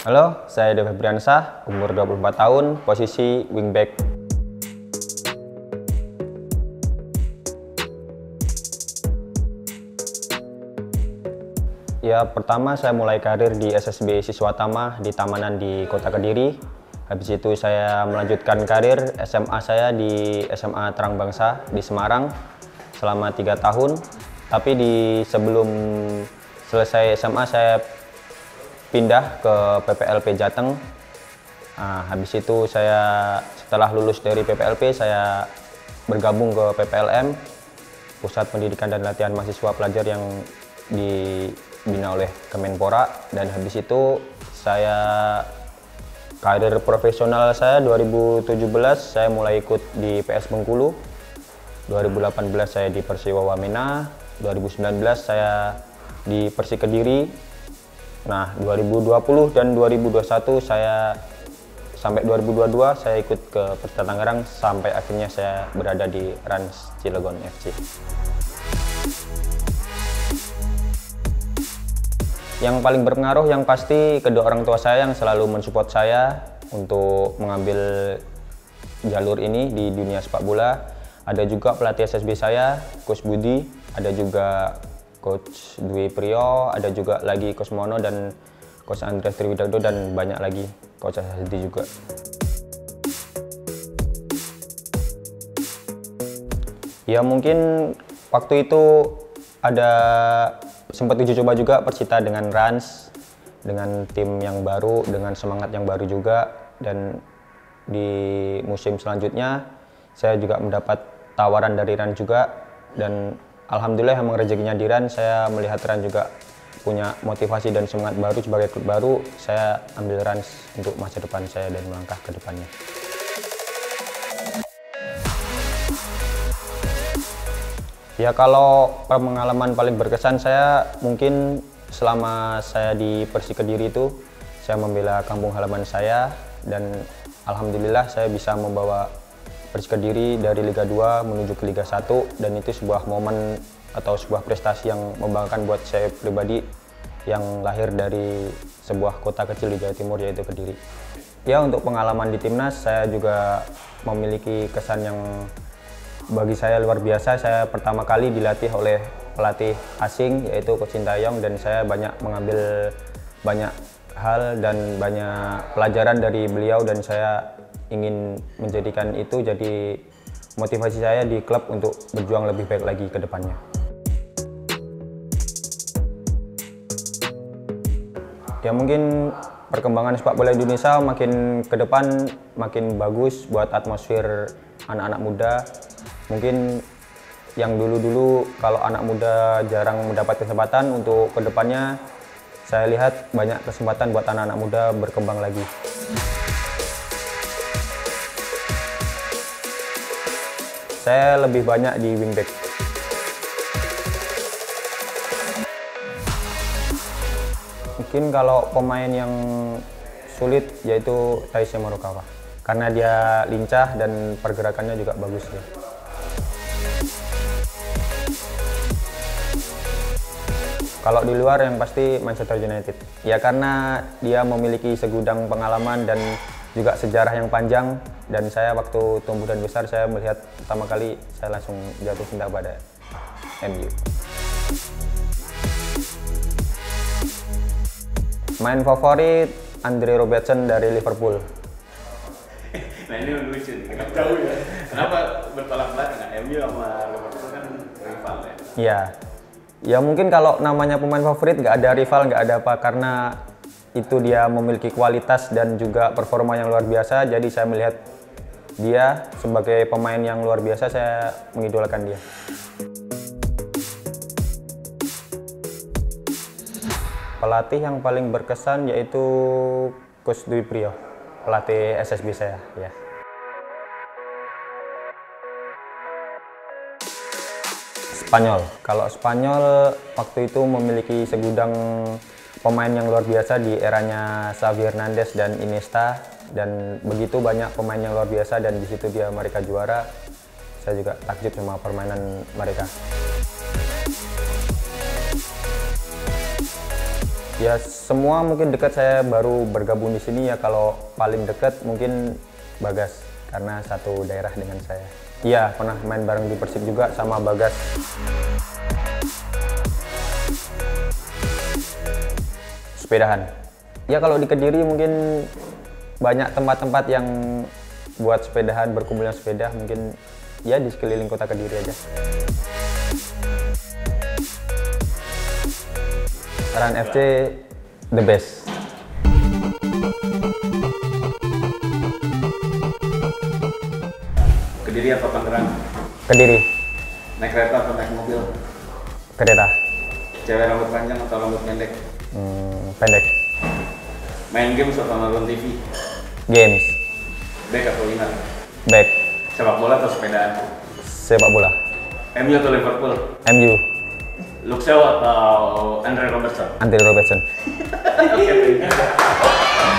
Halo, saya Dev Febriansah, umur 24 tahun, posisi wingback. Ya, pertama saya mulai karir di SSB Siswatama di Tamanan di Kota Kediri. Habis itu saya melanjutkan karir SMA saya di SMA Terang Bangsa di Semarang selama 3 tahun. Tapi sebelum selesai SMA saya pindah ke PPLP Jateng. Nah, habis itu saya setelah lulus dari PPLP saya bergabung ke PPLM, Pusat Pendidikan dan Latihan Mahasiswa Pelajar yang dibina oleh Kemenpora. Dan habis itu saya karir profesional saya 2017 saya mulai ikut di PS Bengkulu, 2018 saya di Persiwa Wamena, 2019 saya di Persi Kediri. Nah, 2020 dan 2021 saya sampai 2022 saya ikut ke Persita Tangerang sampai akhirnya saya berada di Rans Cilegon FC. Yang paling berpengaruh yang pasti kedua orang tua saya yang selalu mensupport saya untuk mengambil jalur ini di dunia sepak bola. Ada juga pelatih SSB saya, Coach Budi, ada juga Coach Dwi Priyo, ada juga lagi Coach Mono dan Coach Andreas Triwidodo dan banyak lagi Coach Hasdi juga. Ya mungkin waktu itu ada sempat uji coba juga Persita dengan Rans, dengan tim yang baru, dengan semangat yang baru juga. Dan di musim selanjutnya saya juga mendapat tawaran dari Rans juga, dan alhamdulillah emang rezekinya di Rans, saya melihat Rans juga punya motivasi dan semangat baru sebagai klub baru. Saya ambil Rans untuk masa depan saya dan melangkah ke depannya. Ya kalau pengalaman paling berkesan saya mungkin selama saya di Persi Kediri itu saya membela kampung halaman saya, dan alhamdulillah saya bisa membawa Persi Kediri dari Liga 2 menuju ke Liga 1, dan itu sebuah momen atau sebuah prestasi yang membanggakan buat saya pribadi yang lahir dari sebuah kota kecil di Jawa Timur yaitu Kediri. Ya untuk pengalaman di timnas saya juga memiliki kesan yang bagi saya luar biasa. Saya pertama kali dilatih oleh pelatih asing yaitu Coach Sintayong, dan saya banyak mengambil banyak hal dan banyak pelajaran dari beliau, dan saya ingin menjadikan itu jadi motivasi saya di klub untuk berjuang lebih baik lagi ke depannya. Ya mungkin perkembangan sepak bola Indonesia makin ke depan makin bagus buat atmosfer anak-anak muda. Mungkin yang dulu-dulu kalau anak muda jarang mendapat kesempatan, untuk ke depannya saya lihat banyak kesempatan buat anak-anak muda berkembang lagi. Saya lebih banyak di wingback. Mungkin kalau pemain yang sulit yaitu Taisya Morokawa, karena dia lincah dan pergerakannya juga bagus ya. Kalau di luar yang pasti Manchester United. Ya karena dia memiliki segudang pengalaman dan juga sejarah yang panjang, dan saya waktu tumbuh dan besar saya melihat pertama kali saya langsung jatuh cinta pada MU. Main favorit Andre Robertson dari Liverpool. Nah ini lucu nih, kenapa jauh ya? Kenapa bertolak belakang? MU sama Liverpool kan rival ya? Iya. Ya mungkin kalau namanya pemain favorit nggak ada rival, nggak ada apa, karena itu dia memiliki kualitas dan juga performa yang luar biasa. Jadi saya melihat dia sebagai pemain yang luar biasa, saya mengidolakan dia. Pelatih yang paling berkesan yaitu Coach Dwi Priyo, pelatih SSB saya. Ya. Spanyol. Kalau Spanyol waktu itu memiliki segudang pemain yang luar biasa di eranya Xavi Hernandez dan Iniesta, dan begitu banyak pemain yang luar biasa, dan di situ mereka juara. Saya juga takjub sama permainan mereka. Ya semua mungkin dekat, saya baru bergabung di sini ya. Kalau paling dekat mungkin Bagas karena satu daerah dengan saya. Iya, pernah main bareng di Persib juga sama Bagas. Sepedahan. Ya kalau di Kediri mungkin banyak tempat-tempat yang buat sepedahan, berkumpulnya sepeda, mungkin ya di sekeliling kota Kediri aja. Run FC the best. Kediri atau Tangerang? Kediri, Naik kereta atau naik mobil? kereta, Cewek rambut panjang atau rambut pendek? pendek, Main game atau nonton TV? games, Back atau winger? back, Sepak bola atau sepedaan? sepak bola, MU atau Liverpool? MU, Luke Shaw atau Andre Robertson? Anthony Robertson. Oke, thank you.